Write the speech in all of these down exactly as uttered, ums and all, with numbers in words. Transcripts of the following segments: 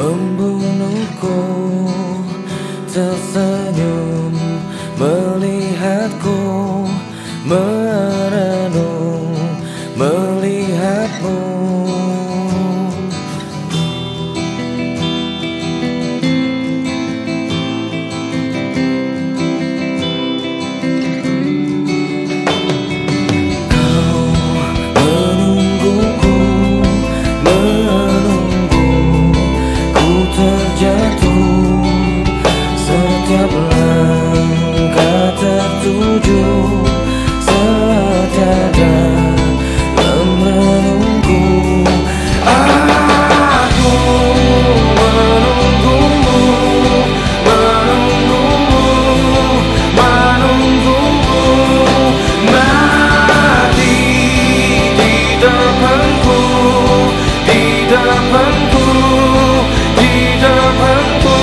membunuhku, tersenyum melihatku, merenung melihatmu. Setiap langkah tertuju setiada menunggu. Aku menunggumu, menunggumu, menunggumu. Mati di depanku, di depanku, di depanku.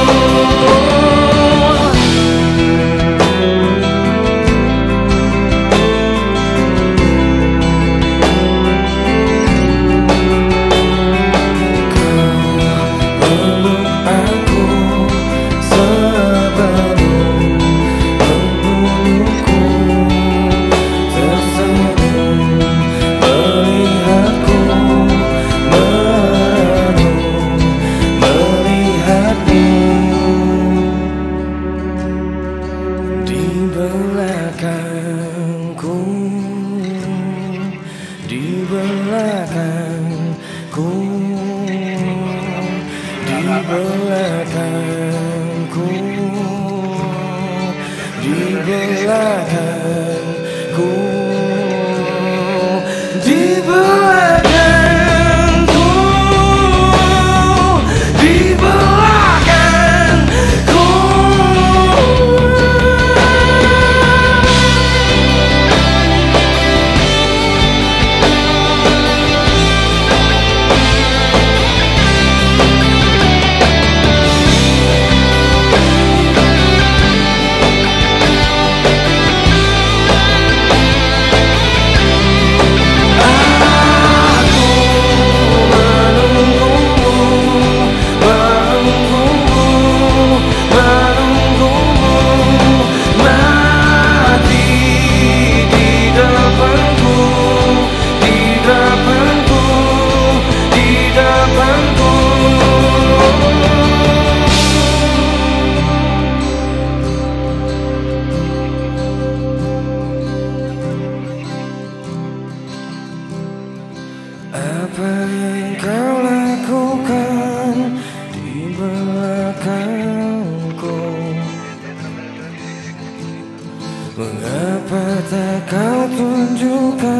Di belakangku, di belakangku, di belakangku, di belakangku, di belakangku. Apa yang kau lakukan di belakangku? Mengapa tak kau tunjukkan